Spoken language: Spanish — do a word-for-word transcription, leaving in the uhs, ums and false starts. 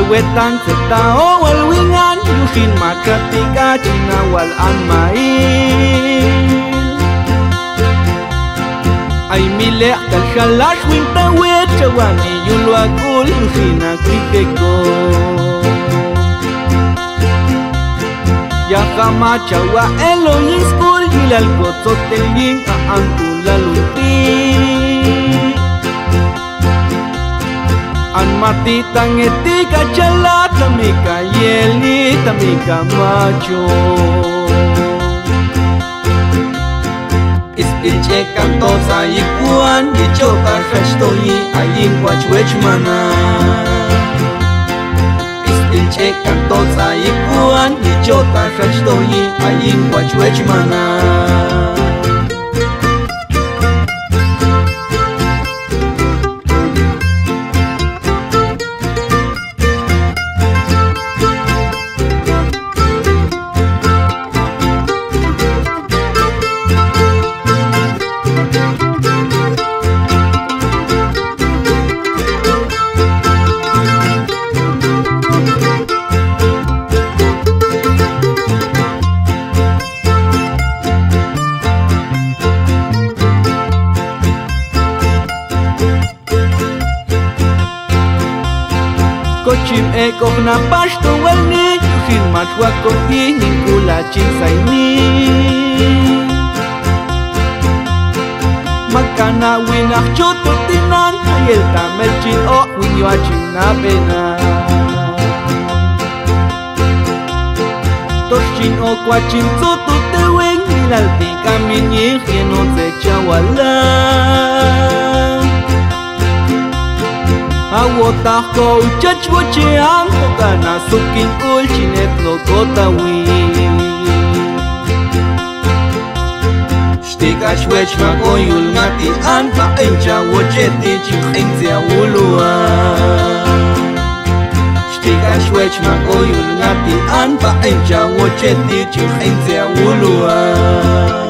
wetan setao wal wingan yushin makatika china wal anmail ay mile kal khalash winta wecha wani yulwa kul yushina kikeko ya kama chawa eloyin skul hilal kotsotelin a ankula lunti an mati tangeti kachala tamika yeli tamika macho ispiche kanto sa ikuan dichota khashtoyi ayin wachwechmana ispiche kanto sa ikuan dichota khashtoyi ayin wachwechmana Kochim e kohna pashto walni yushin machwa kohi ninkula chinsaini makana winach choto tinan ayel tamel chin o winywa china pena toshin o kwa chin soto te wen nilalti kamin yihieno se chawala awota ko chachwo chean kana sukin ul chinet no kotawi stika shwech ma koyul ngati an pa encha wocheti chingzia ulua stika shwech ma koyul ngati an pa encha wocheti chingzia ulua